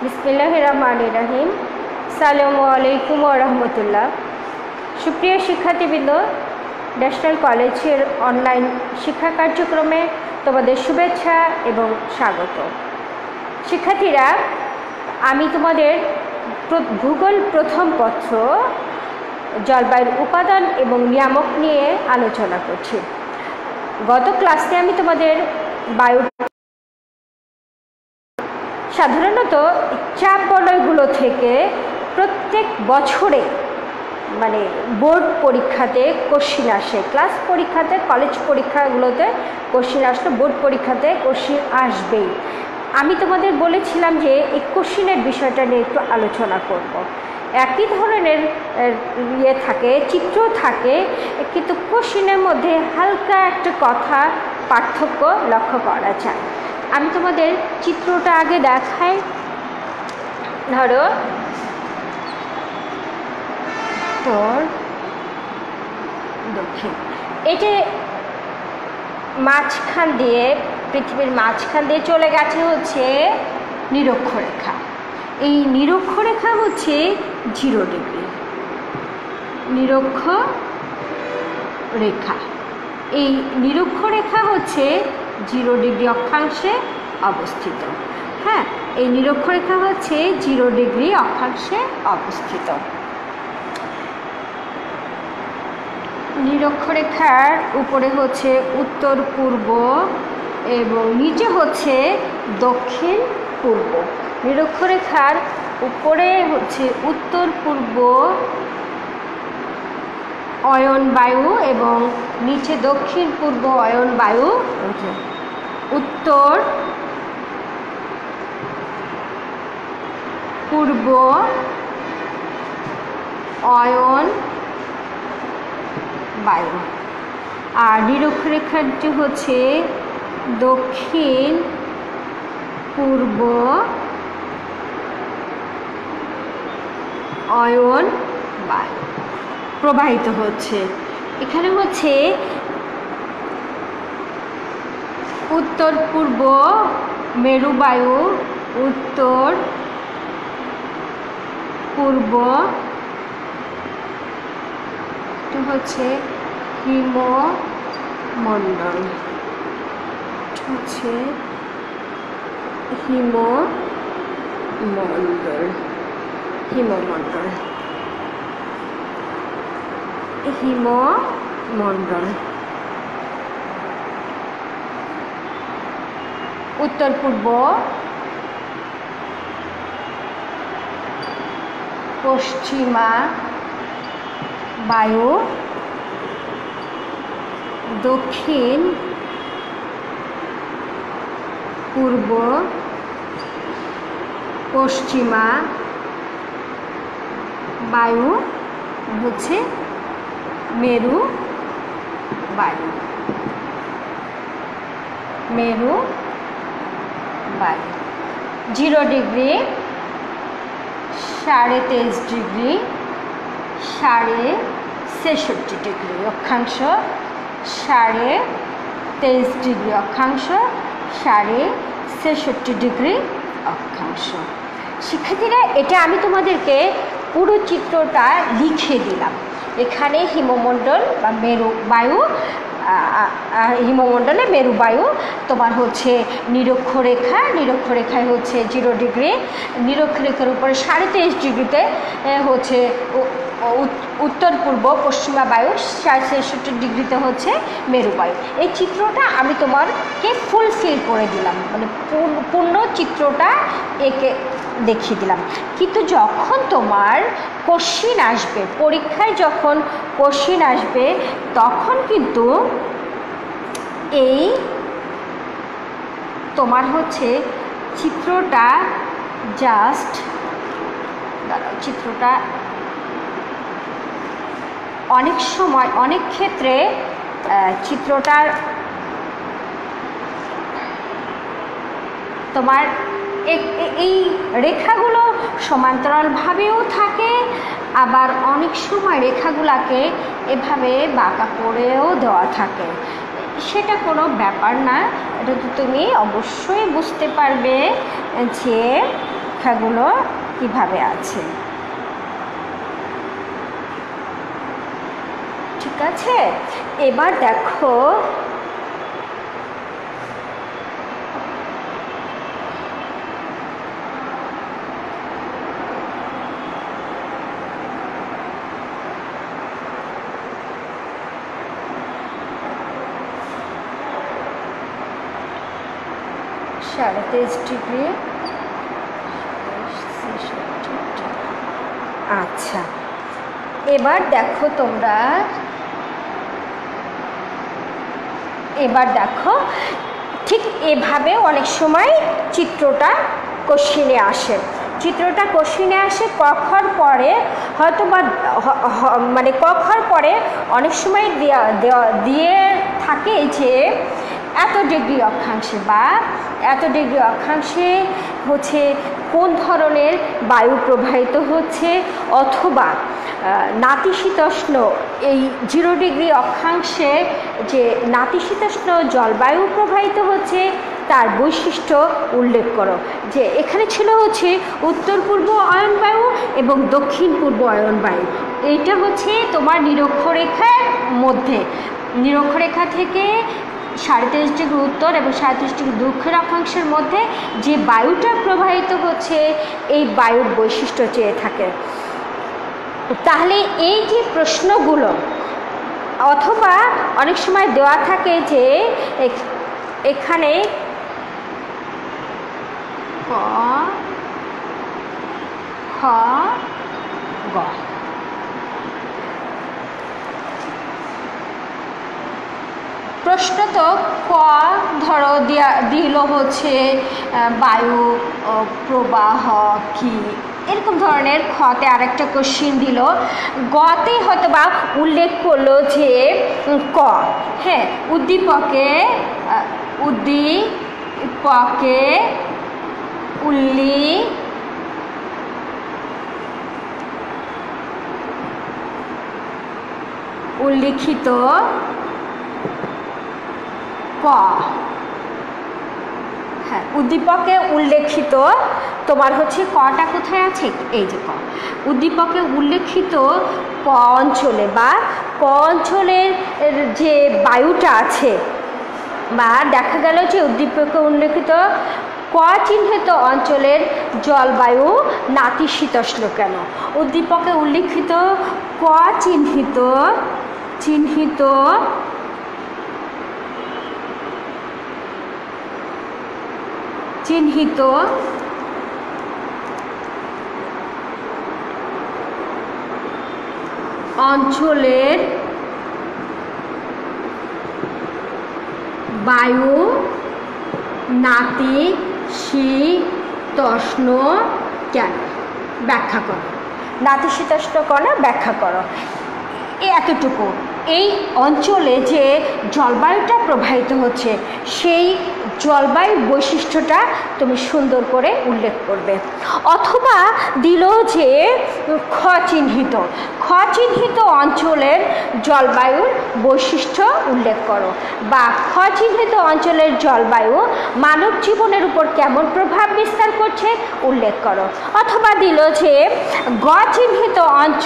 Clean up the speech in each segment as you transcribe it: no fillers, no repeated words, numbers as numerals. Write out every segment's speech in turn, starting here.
বিসমিল্লাহির রহমানির রহিম। আসসালামু আলাইকুম ওয়া রাহমাতুল্লাহ। সুপ্রিয় শিক্ষার্থীবৃন্দ, ন্যাশনাল কলেজের অনলাইন শিক্ষা কার্যক্রমে তোমাদের শুভেচ্ছা এবং স্বাগত। শিক্ষার্থীরা, আমি তোমাদের ভূগোল প্রথম পত্র জলবায়ুর উপাদান এবং নিয়ামক নিয়ে আলোচনা করছি। গত ক্লাসে আমি তোমাদের বায়ু সাধারণত চাপ বলয়গুলো থেকে প্রত্যেক বছরে বোর্ড পরীক্ষাতে কোশ্চিন আসে। ক্লাস পরীক্ষাতে, কলেজ পরীক্ষাগুলোতে কোশ্চিন আসতো, বোর্ড পরীক্ষাতে কোশ্চিন আসবেই। আমি তোমাদের বলেছিলাম যে এই কোশ্চিনের বিষয়টা নিয়ে একটু আলোচনা করব। একই ধরনের থাকে, চিত্র থাকে, কিন্তু কোশ্চিনের মধ্যে হালকা একটা কথা পার্থক্য লক্ষ্য করা যায়। আমি তোমাদের চিত্রটা আগে দেখাই। ধরো তোর দক্ষিণ, এটা মাঝখান দিয়ে, পৃথিবীর মাঝখান দিয়ে চলে গেছে হচ্ছে নিরক্ষরেখা। এই নিরক্ষরেখা হচ্ছে 0 ডিগ্রি নিরক্ষরেখা। এই নিরক্ষরেখা হচ্ছে 0 ডিগ্রি অক্ষাংশে অবস্থিত। হ্যাঁ, এই নিরক্ষরেখা হচ্ছে 0 ডিগ্রি অক্ষাংশে অবস্থিত। নিরক্ষরেখার উপরে হচ্ছে উত্তর পূর্ব এবং নিচে হচ্ছে দক্ষিণ পূর্ব। নিরক্ষরেখার উপরে হচ্ছে উত্তর পূর্ব অয়ন বায়ু এবং নিচে দক্ষিণ পূর্ব অয়ন বায়ু। উত্তর পূর্ব অয়ন বায়ু, আর নিরক্ষরেখাটি হচ্ছে দক্ষিণ পূর্ব অয়ন বায়ু প্রবাহিত হচ্ছে। এখানে হচ্ছে উত্তর পূর্ব মেরুবায়ু, উত্তর পূর্ব হচ্ছে হিমমণ্ডল, হচ্ছে হিমমণ্ডল। উত্তর পূর্ব পশ্চিমা বায়ু, দক্ষিণ পূর্ব পশ্চিমা বায়ু হচ্ছে মেরু বায়ু। 0 ডিগ্রি, 23.5 ডিগ্রি, 63.5 ডিগ্রি অক্ষাংশ, 23.5 ডিগ্রি অক্ষাংশ, 63.5 ডিগ্রি অক্ষাংশ। শিক্ষার্থীরা, এটা আমি তোমাদেরকে পুরো চিত্রটা লিখে দিলাম। এখানে হিমমণ্ডল বা মেরু বায়ু, হিমমণ্ডলে মেরুবায়ু তোমার হচ্ছে নিরক্ষরেখায় হচ্ছে 0 ডিগ্রি, নিরক্ষরেখার উপরে 23.5 ডিগ্রিতে হচ্ছে উত্তর পূর্ব পশ্চিমা বায়ু, 63 ডিগ্রিতে হচ্ছে মেরুবায়ু। এই চিত্রটা আমি তোমাকে ফুলফিল করে দিলাম, পূর্ণ চিত্রটা এঁকে দেখিয়ে দিলাম। কিন্তু যখন তোমার কোশ্চিন আসবে, পরীক্ষায় যখন কোশ্চিন আসবে, তখন কিন্তু এই তোমার হচ্ছে চিত্রটা চিত্রটা অনেক সময়, অনেক ক্ষেত্রে চিত্রটার তোমার এই রেখাগুলো সমান্তরালভাবেও থাকে, আবার অনেক সময় রেখাগুলোকে এভাবে বাঁকা করেও দেওয়া থাকে। সেটা কোনো ব্যাপার না, এটা তো তুমি অবশ্যই বুঝতে পারবে যে সংখ্যাগুলো কিভাবে আছে। ঠিক আছে, এবার দেখো -23°। আচ্ছা, এবার দেখো তোমরা, এবার দেখো ঠিক এভাবে অনেক সময় চিত্রটা কোশ্চেনে আসে। চিত্রটা কোশ্চেনে আসে কক্ষর পরে, হয়তো বা মানে কক্ষর পরে অনেক সময় দিয়ে থাকে যে এত ডিগ্রি অক্ষাংশে বা এত ডিগ্রি অক্ষাংশে হচ্ছে কোন ধরনের বায়ু প্রবাহিত হচ্ছে, অথবা নাতিশীতোষ্ণ এই 0 ডিগ্রি অক্ষাংশে যে নাতিশীতোষ্ণ জলবায়ু প্রবাহিত হচ্ছে তার বৈশিষ্ট্য উল্লেখ করো। যে এখানে ছিল হচ্ছে উত্তর পূর্ব অয়ন বায়ু এবং দক্ষিণ পূর্ব অয়ন বায়ু। এইটা হচ্ছে তোমার নিরক্ষরেখার মধ্যে, নিরক্ষরেখা থেকে 37° উত্তর এবং 37° দক্ষিণ অক্ষাংশের মধ্যে যে বায়ুটা প্রবাহিত হচ্ছে এই বায়ুর বৈশিষ্ট্য চেয়ে থাকে। তাহলে এই যে প্রশ্নগুলো, অথবা অনেক সময় দেওয়া থাকে যে এখানে ক খ গ, প্রশ্ন তো ক ধরো দিল হচ্ছে বায়ু প্রবাহ কি, এরকম ধরনের। খতে আরেকটা কোশ্চিন দিল, গতে হয়তো বা উল্লেখ করলো যে ক, হ্যাঁ, উদ্দীপকে উল্লিখিত ক, হ্যাঁ, উদ্দীপকে উল্লেখিত তোমার হচ্ছে কটা কোথায় আছে, এই যে ক, উদ্দীপকে উল্লেখিত ক অঞ্চলে বা ক অঞ্চলের যে বায়ুটা আছে, বা দেখা গেল যে উদ্দীপকে উল্লেখিত ক চিহ্নিত অঞ্চলের জলবায়ু নাতিশীতোষ্ণ কেন। উদ্দীপকে উল্লেখিত ক চিহ্নিত অঞ্চলের বায়ু নাতিশীতোষ্ণ কেন, ব্যাখ্যা করো। নাতিশীতোষ্ণ কেন ব্যাখ্যা করো। এতটুকু, এই অঞ্চলে যে জলবায়ুটা প্রবাহিত হচ্ছে সেই জলবায়ুর বৈশিষ্ট্যটা তুমি সুন্দর করে উল্লেখ করবে। অথবা দিল যে খ চিহ্নিত অঞ্চলের জলবায়ুর বৈশিষ্ট্য উল্লেখ করো, বা খ চিহ্নিত অঞ্চলের জলবায়ু মানব জীবনের উপর কেমন প্রভাব বিস্তার করছে উল্লেখ করো। অথবা দিল যে গ চিহ্নিত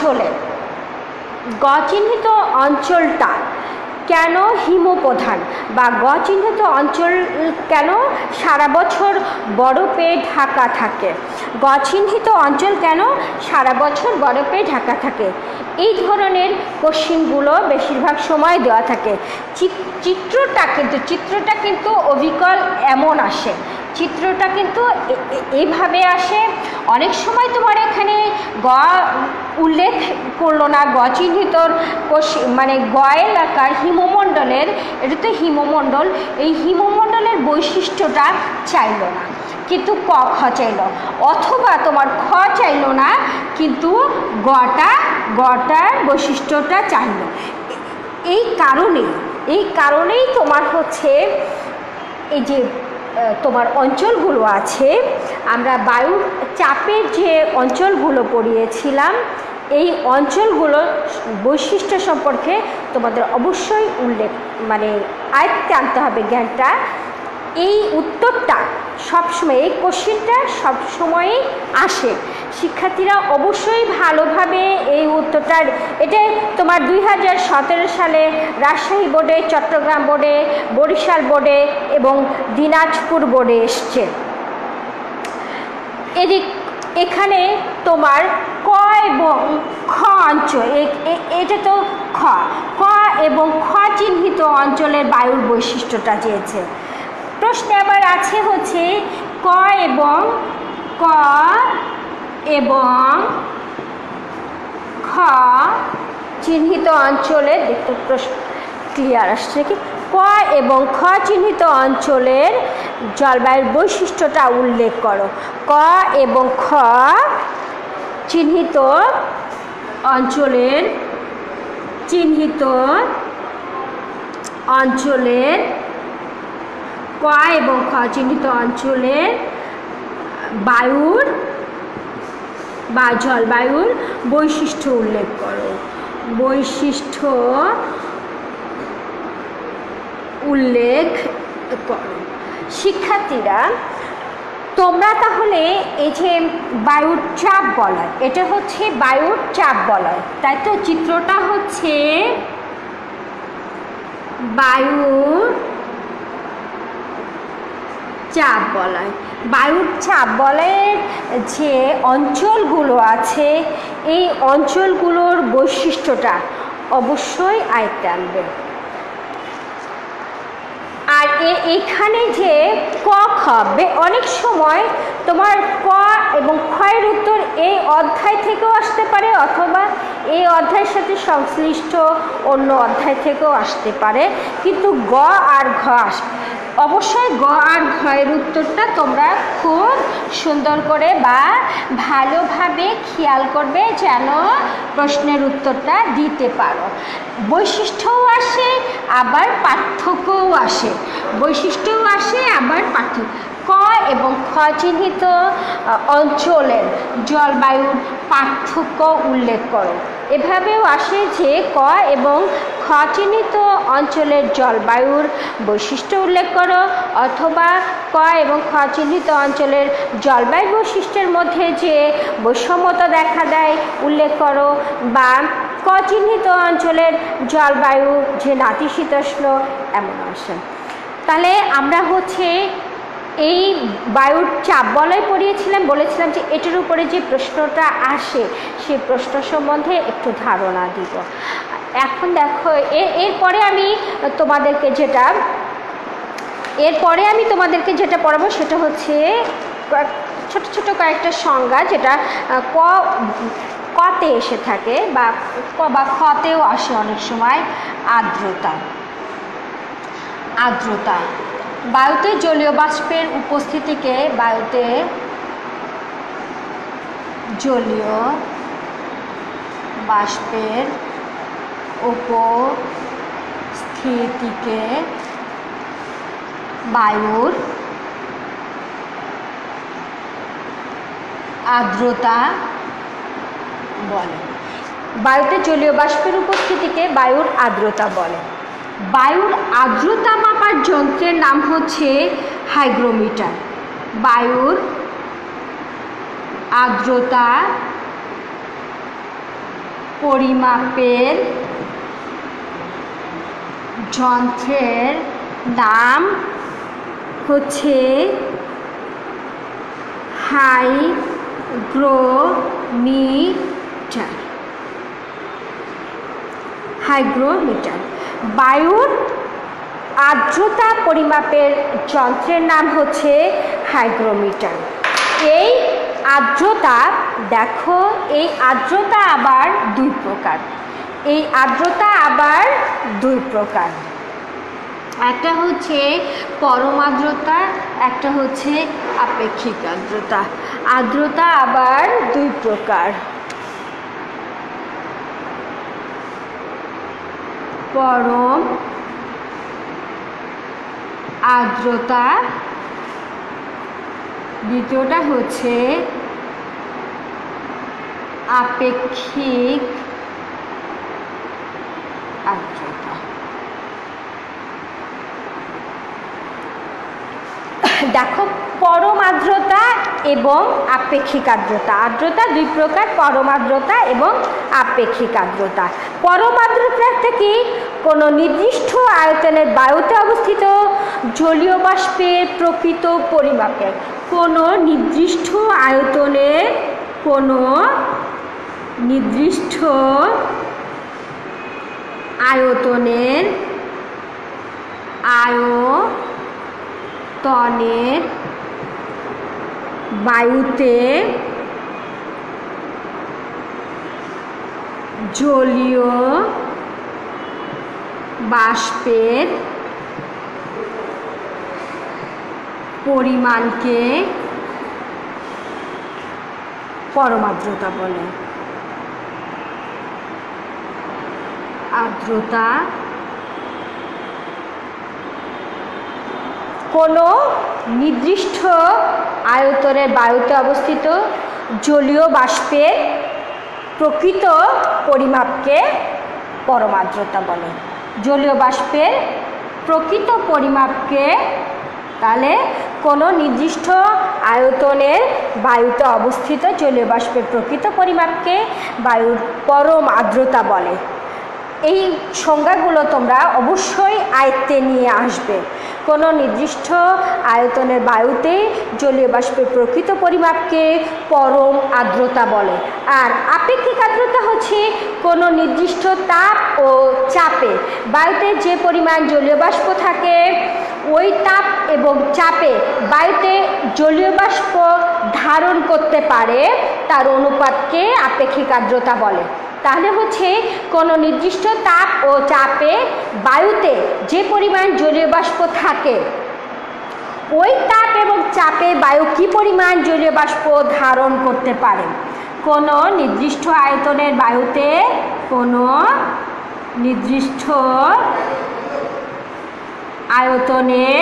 অঞ্চলটা কেন হিমপ্রধান, বা গ চিহ্নিত অঞ্চল কেন সারা বছর বরফে ঢাকা থাকে, গ চিহ্নিত অঞ্চল কেন সারা বছর বরফে ঢাকা থাকে। এই ধরনের কোশ্চিনগুলো বেশিরভাগ সময় দেওয়া থাকে। চিত্রটা কিন্তু অবিকল এমন আসে, চিত্রটা কিন্তু এইভাবে আসে। অনেক সময় তোমার এখানে গ উল্লেখ করলো না, গ চিহ্নিতর মানে গ এলাকার হিমমণ্ডলের, এটা তো হিমমণ্ডল, এই হিমমণ্ডলের বৈশিষ্ট্যটা চাইল না কিন্তু ক খ চাইল, অথবা তোমার খ চাইল না কিন্তু গটার বৈশিষ্ট্যটা চাইল। এই কারণেই তোমার হচ্ছে এই যে তোমার অঞ্চলগুলো আছে, আমরা বায়ুর চাপের যে অঞ্চলগুলো পড়িয়েছিলাম এই অঞ্চলগুলোর বৈশিষ্ট্য সম্পর্কে তোমাদের অবশ্যই উল্লেখ মানে আয়ত্তে আনতে হবে জ্ঞানটা। এই উত্তরটা সবসময় এই কোশ্চেনটা সবসময়ই আসে। শিক্ষার্থীরা অবশ্যই ভালোভাবে এই উত্তরটা, এটা তোমার 2017 সালে রাজশাহী বোর্ডে, চট্টগ্রাম বোর্ডে, বরিশাল বোর্ডে এবং দিনাজপুর বোর্ডে এসছে। এখানে তোমার ক এবং খ অঞ্চল, এটা তো ক এবং খ চিহ্নিত অঞ্চলের বায়ুর বৈশিষ্ট্যটা চেয়েছে। প্রশ্নে আবার আছে হচ্ছে ক এবং খ চিহ্নিত অঞ্চলের, দেখতে প্রশ্ন ক্লিয়ার আসছে কি, ক এবং খ চিহ্নিত অঞ্চলের জলবায়ুর বৈশিষ্ট্যটা উল্লেখ করো। ক এবং খ চিহ্নিত অঞ্চলের ক এবং খ চিহ্নিত অঞ্চলের বায়ুর বা জলবায়ুর বৈশিষ্ট্য উল্লেখ করো। বৈশিষ্ট্য উল্লেখ করো। শিক্ষার্থীরা তোমরা তাহলে এই যে বায়ুর চাপ বলয়, এটা হচ্ছে বায়ুর চাপ বলয়, তাই তো? চিত্রটা হচ্ছে বায়ুর চাপ বলয়। বায়ুর চাপ বলয়ের যে অঞ্চলগুলো আছে, এই অঞ্চলগুলোর বৈশিষ্ট্যটা অবশ্যই আয়ত্তে আনবে। আর এখানে যে ক খ, অনেক সময় তোমার ক এবং ক্ষয়ের উত্তর এই অধ্যায় থেকেও আসতে পারে, অথবা এই অধ্যায়ের সাথে সংশ্লিষ্ট অন্য অধ্যায় থেকেও আসতে পারে, কিন্তু গ আর ঘ আসবে। অবশ্যই গ আর ঘয়ের উত্তরটা তোমরা খুব সুন্দর করে বা ভালোভাবে খেয়াল করবে যেন প্রশ্নের উত্তরটা দিতে পারো। বৈশিষ্ট্যও আসে আবার পার্থক্যও আসে, বৈশিষ্ট্যও আসে আবার পার্থক্য। ক এবং খ চিহ্নিত অঞ্চলের জলবায়ুর পার্থক্য উল্লেখ করো। এভাবেও আসে যে ক এবং খ চিহ্নিত অঞ্চলের জলবায়ুর বৈশিষ্ট্য উল্লেখ করো, অথবা ক এবং খ চিহ্নিত অঞ্চলের জলবায়ু বৈশিষ্ট্যের মধ্যে যে বৈষম্যতা দেখা দেয় উল্লেখ করো, বা ক চিহ্নিত অঞ্চলের জলবায়ু যে নাতিশীতোষ্ণ এমন আসে। তাহলে আমরা হচ্ছে এই বায়ুর চাপ বলয় পড়িয়েছিলাম, বলেছিলাম যে এটার উপরে যে প্রশ্নটা আসে সেই প্রশ্ন সম্বন্ধে একটু ধারণা দিব। এখন দেখো এরপরে আমি তোমাদেরকে যেটা পড়াবো সেটা হচ্ছে ছোট ছোট কয়েকটা সংজ্ঞা, যেটা কতে এসে থাকে বা খতেও আসে অনেক সময়। আর্দ্রতা বায়ুতে জলীয় বাষ্পের উপস্থিতিকে বায়ুতে জলীয় বাষ্পের উপস্থিতিকে বায়ুর আর্দ্রতা বলে। বায়ুতে জলীয় বাষ্পের উপস্থিতিকে বায়ুর আর্দ্রতা বলে। বায়ুর আর্দ্রতা মাপার যন্ত্রের নাম হচ্ছে হাইগ্রোমিটার। বায়ুর আর্দ্রতা পরিমাপের যন্ত্রের নাম হচ্ছে হাইগ্রোমিটার। বায়ুর আর্দ্রতা পরিমাপের যন্ত্রের নাম হচ্ছে হাইগ্রোমিটার। এই আর্দ্রতা, দেখো এই আর্দ্রতা আবার দুই প্রকার। একটা হচ্ছে পরম আর্দ্রতা, একটা হচ্ছে আপেক্ষিক আর্দ্রতা। আর্দ্রতা আবার দুই প্রকার, পরম আর্দ্রতা, দ্বিতীয়টা হচ্ছে আপেক্ষিক আর্দ্রতা। দেখো পরম আর্দ্রতা এবং আপেক্ষিক আর্দ্রতা। আর্দ্রতা দুই প্রকার, পরম আর্দ্রতা এবং আপেক্ষিক আর্দ্রতা। পরম আর্দ্রতা কি? কোনো নির্দিষ্ট আয়তনের বায়ুতে অবস্থিত জলীয় বাষ্পের প্রকৃত পরিমাপের। কোনো নির্দিষ্ট আয়তনের বায়ুতে জলীয় বাষ্পের পরিমাণকে পরম আর্দ্রতা বলে। আর্দ্রতা কোনো নির্দিষ্ট আয়তনের বায়ুতে অবস্থিত জলীয় বাষ্পের প্রকৃত পরিমাপকে পরম আর্দ্রতা বলে। জলীয় বাষ্পের প্রকৃত পরিমাপকে, তাহলে কোনো নির্দিষ্ট আয়তনের বায়ুতে অবস্থিত জলীয় বাষ্পের প্রকৃত পরিমাপকে বায়ুর পরম আর্দ্রতা বলে। এই সংজ্ঞাগুলো তোমরা অবশ্যই আয়ত্তে নিয়ে আসবে। কোনো নির্দিষ্ট আয়তনের বায়ুতে জলীয় বাষ্পের প্রকৃত পরিমাপকে পরম আর্দ্রতা বলে। আর আপেক্ষিক আর্দ্রতা হচ্ছে কোনো নির্দিষ্ট তাপ ও চাপে বায়ুতে যে পরিমাণ জলীয় বাষ্প থাকে, ওই তাপ এবং চাপে বায়ুতে জলীয় বাষ্প ধারণ করতে পারে তার অনুপাতকে আপেক্ষিক আর্দ্রতা বলে। তাহলে হচ্ছে কোনো নির্দিষ্ট তাপ ও চাপে বায়ুতে যে পরিমাণ জলীয় বাষ্প থাকে, ওই তাপ এবং চাপে বায়ু কি পরিমাণ জলীয় বাষ্প ধারণ করতে পারে। কোনো নির্দিষ্ট আয়তনের বায়ুতে কোনো নির্দিষ্ট আয়তনের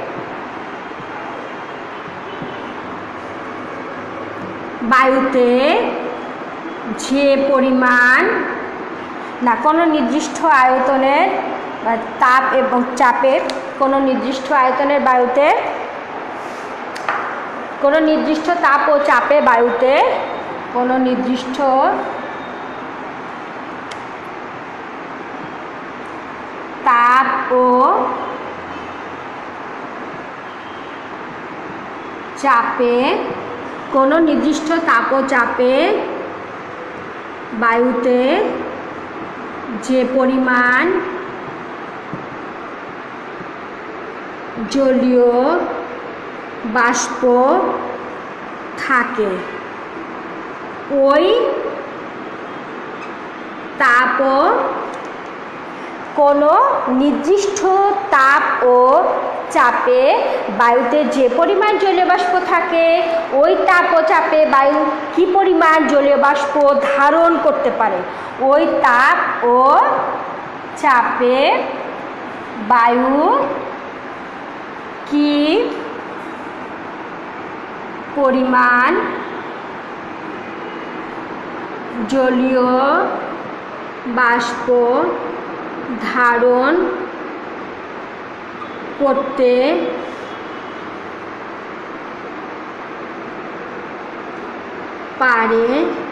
বায়ুতে যে পরিমাণ কোনো নির্দিষ্ট আয়তনের তাপ এবং চাপের কোনো নির্দিষ্ট আয়তনের বায়ুতে কোনো নির্দিষ্ট তাপ ও চাপে বায়ুতে কোনো নির্দিষ্ট তাপ ও চাপে কোনো নির্দিষ্ট তাপ ও চাপে বায়ুতে যে পরিমাণ জলীয় বাষ্প থাকে, ওই তাপ ও কোনো নির্দিষ্ট তাপ ও চাপে বায়ুতে যে পরিমাণ জলীয় বাষ্প থাকে, ওই তাপ ও চাপে বায়ু কি পরিমাণ জলীয় বাষ্প ধারণ করতে পারে। ওই তাপ ও চাপে বায়ু কি পরিমাণ জলীয় বাষ্প ধারণ করতে পারে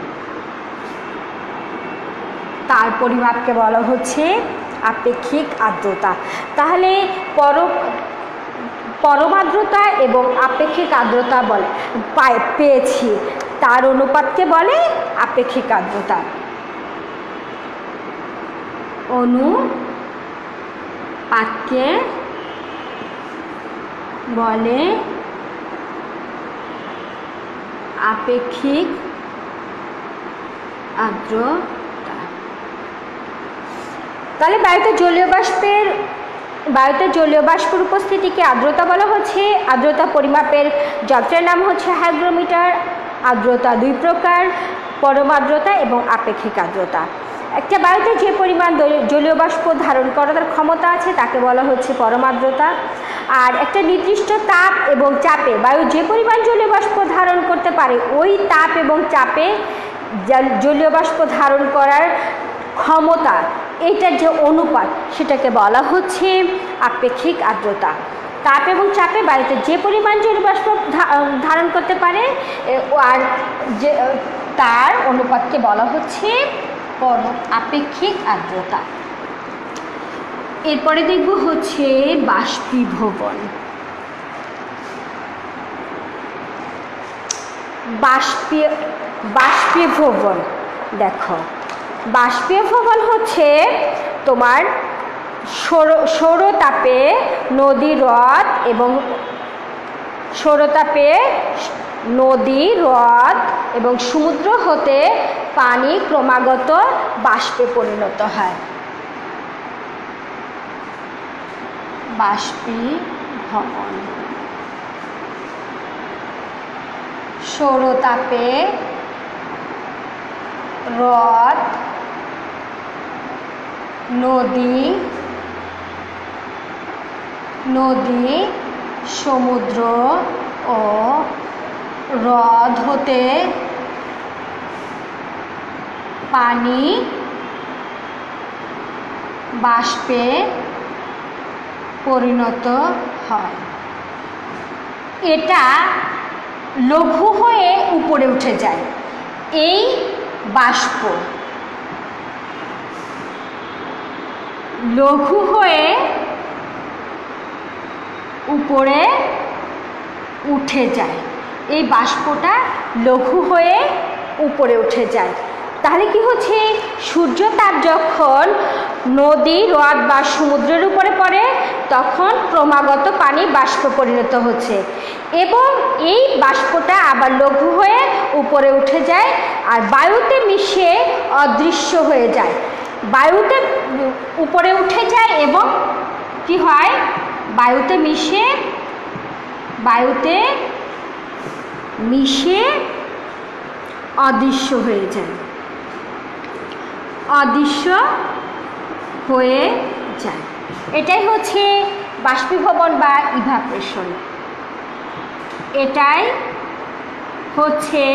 তার পরিমাপকে বলা হচ্ছে আপেক্ষিক আর্দ্রতা। তাহলে পরম আর্দ্রতা এবং আপেক্ষিক আর্দ্রতা বলে পেয়েছি, তার অনুপাতকে বলে আপেক্ষিক আর্দ্রতা। অনুপাতকে বলে আপেক্ষিক আর্দ্রতা। তাহলে বায়ুতে জলীয় বাষ্পের উপস্থিতিকে আর্দ্রতা বলা হচ্ছে। আর্দ্রতা পরিমাপের যন্ত্রের নাম হচ্ছে হাইগ্রোমিটার। আর্দ্রতা দুই প্রকার, পরম আর্দ্রতা এবং আপেক্ষিক আর্দ্রতা। একটা বায়ুতে যে পরিমাণ জলীয় বাষ্প ধারণ করার ক্ষমতা আছে তাকে বলা হচ্ছে পরম আর্দ্রতা। আর একটা নির্দিষ্ট তাপ এবং চাপে বায়ু যে পরিমাণ জলীয় বাষ্প ধারণ করতে পারে, ওই তাপ এবং চাপে জলীয় বাষ্প ধারণ করার ক্ষমতা, এইটার যে অনুপাত সেটাকে বলা হচ্ছে আপেক্ষিক আর্দ্রতা। তাপ এবং চাপে বায়ুতে যে পরিমাণ জলীয় বাষ্প ধারণ করতে পারে আর যে তার অনুপাতকে বলা হচ্ছে আপেক্ষিক আর্দ্রতা। এরপরে দেখব হচ্ছে বাষ্পীভবন। বাষ্পীভবন দেখো, বাষ্পীভবন হচ্ছে তোমার সৌরতাপে নদী, হ্রদ এবং সমুদ্র হতে পানি ক্রমাগত বাষ্পে পরিণত হয়। বাষ্পীভবন সৌরতাপে হ্রদ, নদী, সমুদ্র ও হ্রদ হতে পানি বাষ্পে পরিণত হয়। এটা লঘু হয়ে উপরে উঠে যায়। এই বাষ্প লঘু হয়ে উপরে উঠে যায়, এই বাষ্পটা লঘু হয়ে উপরে উঠে যায়। তাহলে কি হচ্ছে, সূর্যতাপ যখন নদী, হ্রদ বা সমুদ্রের উপরে পড়ে তখন ক্রমাগত পানি বাষ্পে পরিণত হচ্ছে এবং এই বাষ্পটা আবার লঘু হয়ে উপরে উঠে যায় আর বায়ুতে মিশে অদৃশ্য হয়ে যায়। বায়ুতে উপরে উঠে যায় এবং কি হয়, বায়ুতে মিশে অদৃশ্য হয়ে যায়, এটাই হচ্ছে বাষ্পীভবন বা ইভাপোরেশন। এটাই হচ্ছে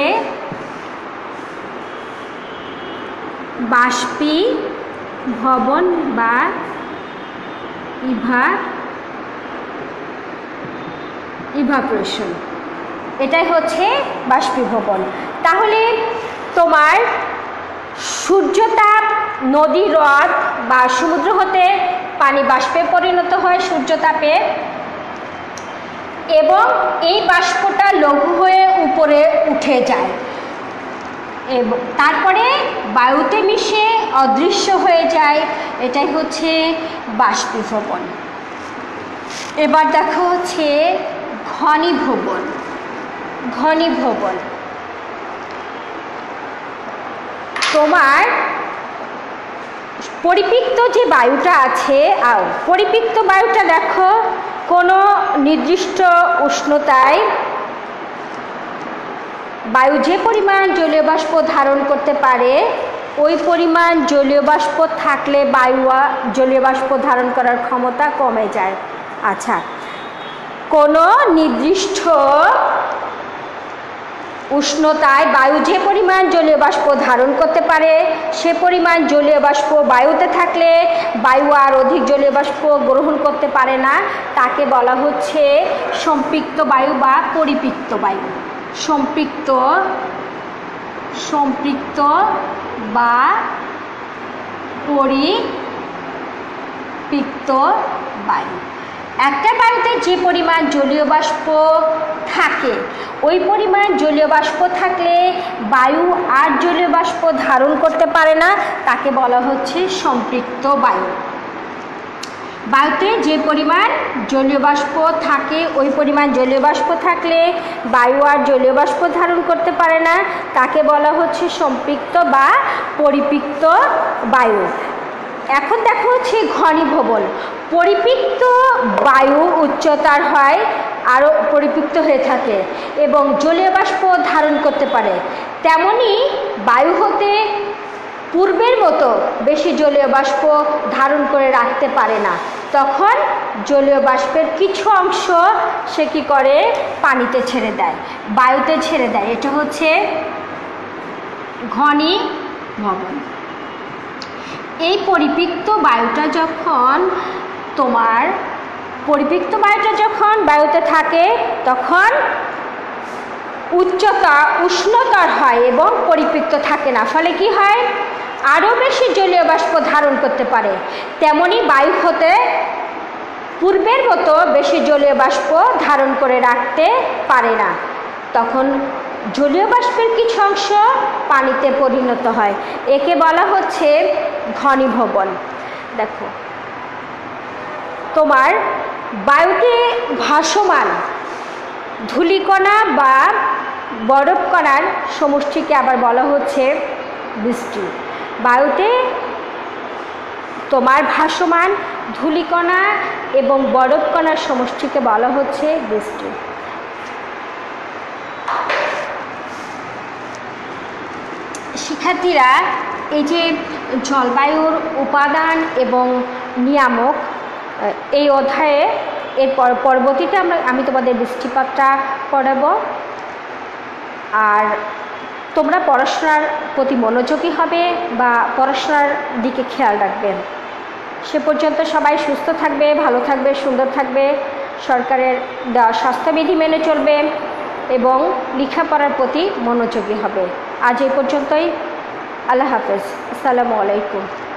বাষ্পীভবন বা ইভাপোরেশন, এটাই হচ্ছে বাষ্পীভবন। তাহলে তোমার সূর্যতাপ, নদী, হ্রদ বা সমুদ্র হতে পানি বাষ্পে পরিণত হয় সূর্যতাপে এবং এই বাষ্পটা লঘু হয়ে উপরে উঠে যায় এবং তারপরে বায়ুতে মিশে অদৃশ্য হয়ে যায়, এটাই হচ্ছে বাষ্পীভবন। এবার দেখো হচ্ছে ঘনীভবন। তোমার পরিপিক্ত যে বায়ুটা আছে, পরিপিক্ত বায়ুটা দেখো কোনো নির্দিষ্ট উষ্ণতায় বায়ু যে পরিমাণ জলীয় বাষ্প ধারণ করতে পারে ওই পরিমাণ জলীয় বাষ্প থাকলে জলীয় বাষ্প ধারণ করার ক্ষমতা কমে যায়। আচ্ছা, কোনো নির্দিষ্ট উষ্ণতায় বায়ু যে পরিমাণ জলীয় বাষ্প ধারণ করতে পারে সে পরিমাণ জলীয় বাষ্প বায়ুতে থাকলে বায়ু আর অধিক জলীয় বাষ্প গ্রহণ করতে পারে না, তাকে বলা হচ্ছে সম্পৃক্ত বায়ু বা পরিপিক্ত বায়ু। সম্পৃক্ত বা পরিপিক্ত বায়ু। একটা বায়ুতে যে পরিমাণ জলীয় বাষ্প থাকে ওই পরিমাণ জলীয় বাষ্প থাকলে বায়ু আর জলীয় বাষ্প ধারণ করতে পারে না, তাকে বলা হচ্ছে সম্পৃক্ত বায়ু। বায়ুতে যে পরিমাণ জলীয় বাষ্প থাকে ওই পরিমাণ জলীয় বাষ্প থাকলে বায়ু আর জলীয় বাষ্প ধারণ করতে পারে না, তাকে বলা হচ্ছে সম্পৃক্ত বা পরিপিক্ত বায়ু। এখন দেখো হচ্ছে ঘনীভবন। পরিপিক্ত বায়ু উচ্চতার হয়, আরও পরিপিক্ত হয়ে থাকে এবং জলীয় বাষ্প ধারণ করতে পারে, তেমনি বায়ু হতে পূর্বের মতো বেশি জলীয় বাষ্প ধারণ করে রাখতে পারে না, তখন জলীয় বাষ্পের কিছু অংশ সে কী করে, পানিতে ছেড়ে দেয়, বায়ুতে ছেড়ে দেয়। এটা হচ্ছে ঘনীভবন। এই পরিপিক্ত বায়ুটা যখন তোমার পরিবৃক্ত বায়ুটা যখন বায়ুতে থাকে তখন উষ্ণতর হয় এবং পরিবৃক্ত থাকে না, ফলে কি হয়, আরও বেশি জলীয় বাষ্প ধারণ করতে পারে। তেমনি বায়ু হতে পূর্বের মতো বেশি জলীয় বাষ্প ধারণ করে রাখতে পারে না, তখন জলীয় বাষ্পের কিছু অংশ পানিতে পরিণত হয়। একে বলা হচ্ছে ঘনীভবন। দেখো, তোমার বায়ুতে ভাসমান ধূলিকণা বা বরফকণার সমষ্টিকে আবার বলা হচ্ছে বৃষ্টি। বায়ুতে তোমার ভাসমান ধূলিকণা এবং বরফকণার সমষ্টিকে বলা হচ্ছে বৃষ্টি। শিক্ষার্থীরা, এই যে জলবায়ুর উপাদান এবং নিয়ামক, এই অধ্যায়ে এর পরবর্তীতে আমি তোমাদের বৃষ্টিপাতটা পড়াবো। আর তোমরা পড়াশোনার প্রতি মনোযোগী হবে বা পড়াশোনার দিকে খেয়াল রাখবে। সে পর্যন্ত সবাই সুস্থ থাকবে, ভালো থাকবে, সুন্দর থাকবে, সরকারের দেওয়া স্বাস্থ্যবিধি মেনে চলবে এবং লেখাপড়ার প্রতি মনোযোগী হবে। আজ এই পর্যন্তই। আল্লাহ হাফেজ। আসসালামু আলাইকুম।